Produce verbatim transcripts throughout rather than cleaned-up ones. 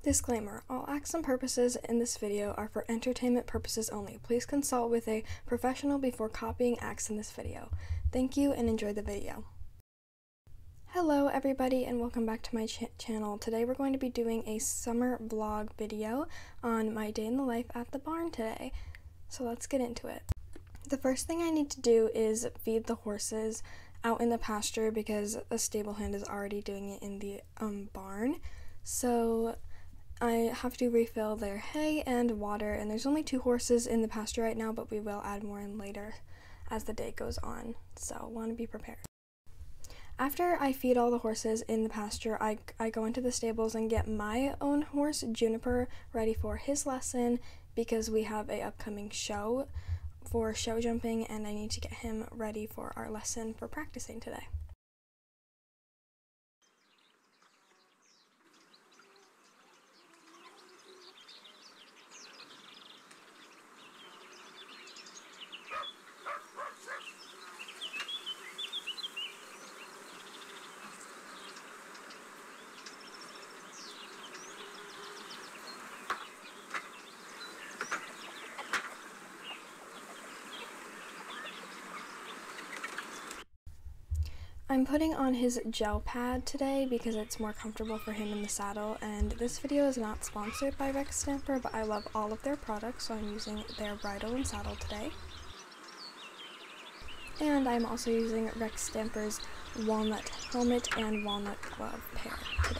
Disclaimer: all acts and purposes in this video are for entertainment purposes only. Please consult with a professional before copying acts in this video. Thank you and enjoy the video. Hello everybody and welcome back to my ch channel. Today we're going to be doing a summer vlog video on my day in the life at the barn today. So let's get into it. The first thing I need to do is feed the horses out in the pasture because a stable hand is already doing it in the um, barn. So I have to refill their hay and water, and there's only two horses in the pasture right now, but we will add more in later as the day goes on, so want to be prepared. After I feed all the horses in the pasture, I, I go into the stables and get my own horse, Juniper, ready for his lesson because we have a upcoming show for show jumping, and I need to get him ready for our lesson for practicing today. I'm putting on his gel pad today because it's more comfortable for him in the saddle, and this video is not sponsored by Rex Stamper, but I love all of their products, so I'm using their bridle and saddle today. And I'm also using Rex Stamper's walnut helmet and walnut glove pair today.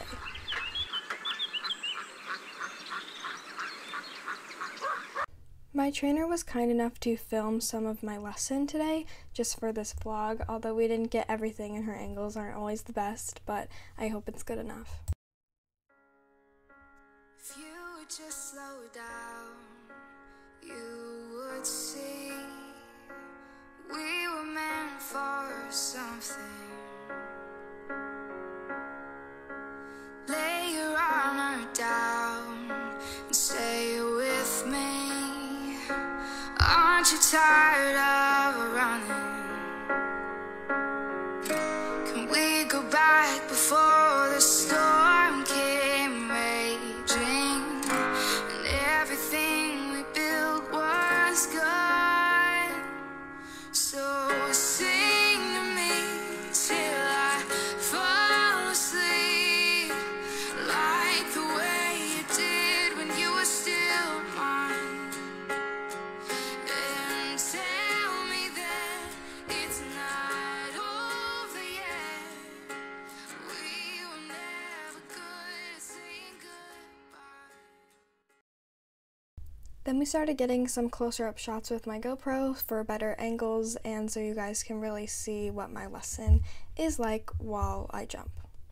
My trainer was kind enough to film some of my lesson today just for this vlog, although we didn't get everything and her angles aren't always the best, but I hope it's good enough. If you would just slow down, you would see we were meant for something. Lay your armor down and say it with me. Aren't you tired of running? Can we go back before the storm came raging and everything we built was gone? So sing to me till I fall asleep, like the way you did when you were still mine. Then we started getting some closer up shots with my GoPro for better angles and so you guys can really see what my lesson is like while I jump.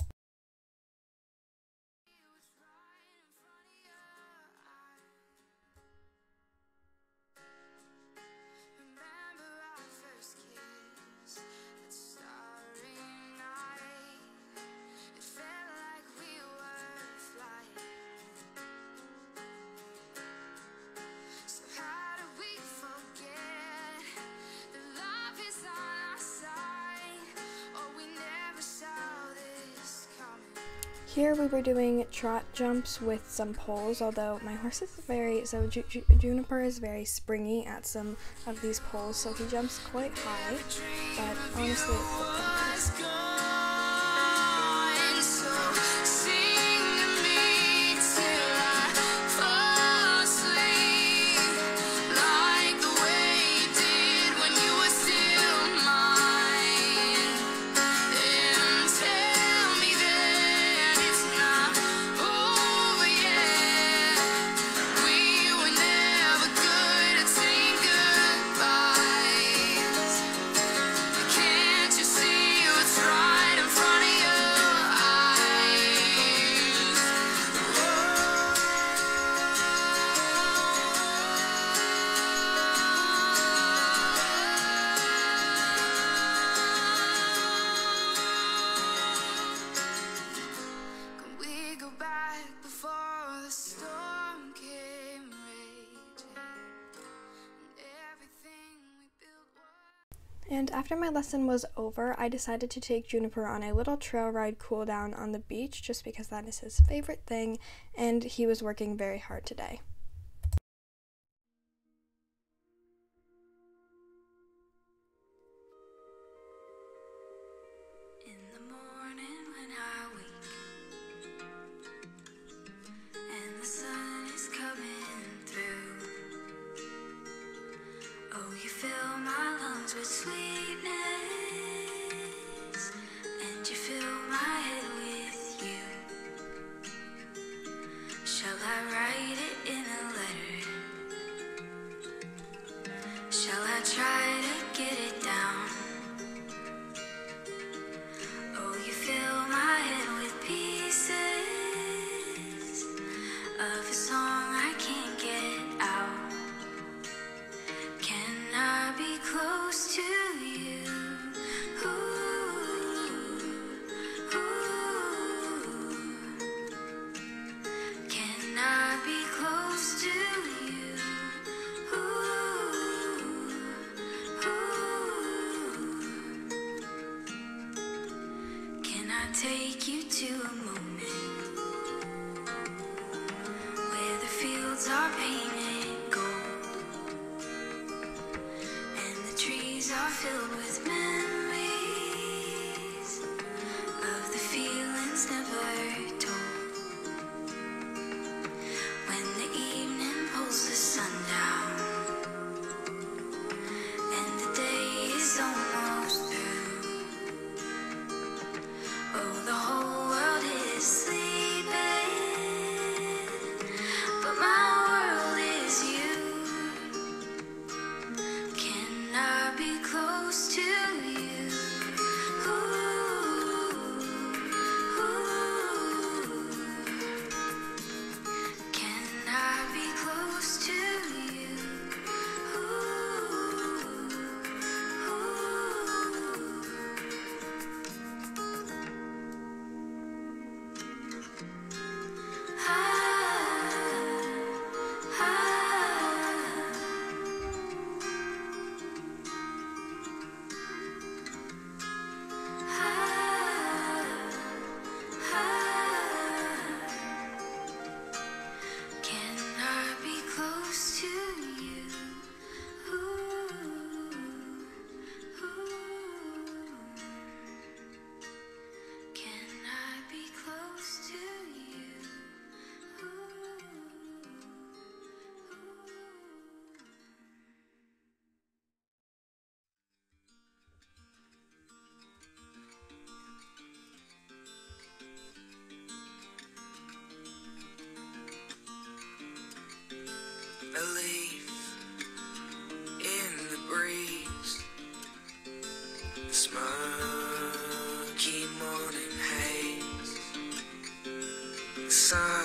Here we were doing trot jumps with some poles, although my horse is very, so Ju Ju Juniper is very springy at some of these poles, so he jumps quite high, but honestly it's the fun. Can't you see? And after my lesson was over, I decided to take Juniper on a little trail ride cool down on the beach just because that is his favorite thing, and he was working very hard today. In the morning when I wake and the sun is coming through, oh, you fill my lungs with sweetness, and you fill my head with you. Shall I write it in a letter? Shall I try to get it down? Oh, you fill my head with pieces of a song I can't get out. Can I be close to you? Ooh, ooh. Can I be close to you? Ooh, ooh. Can I take you to a moment where the fields are painted gold and the trees are filled with memories of the feelings never told? When the evening pulls the sun down and the day is almost through, oh, the whole world is sleeping, but my world is you. Can I be close to you? Ooh, ooh. Can I be close to you? Ooh, ooh. Can I be close to you? Ooh, ooh. Can I be close to you? Ooh, a leaf in the breeze, the smoky morning haze, the sun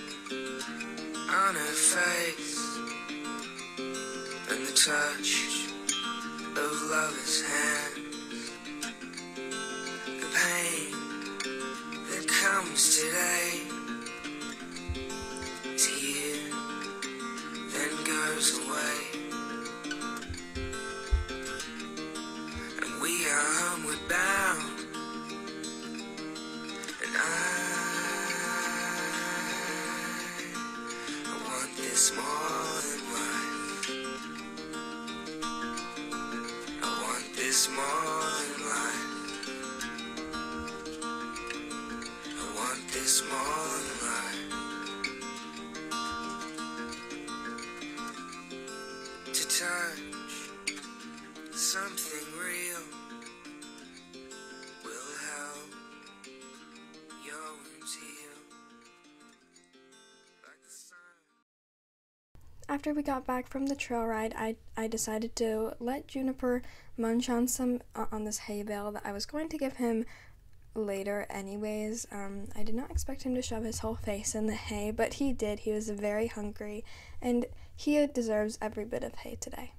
on her face, and the touch of lover's hands, the pain that comes today is here, then goes away, and we are homeward bound, and I, I want this more than life. I want this more than life. I want this more than life. To touch something real will help your wounds heal like the sun. After we got back from the trail ride, I, I decided to let Juniper munch on some uh, on this hay bale that I was going to give him later anyways. Um, I did not expect him to shove his whole face in the hay, but he did. He was very hungry, and he deserves every bit of hay today.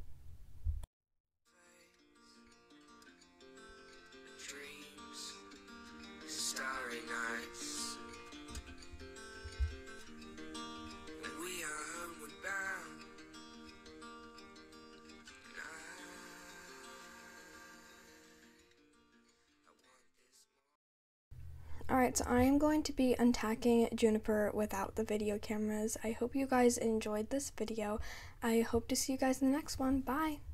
Dreams, starry nights, and we are homeward bound, and I Alright, so I am going to be untacking Juniper without the video cameras. I hope you guys enjoyed this video. I hope to see you guys in the next one. Bye!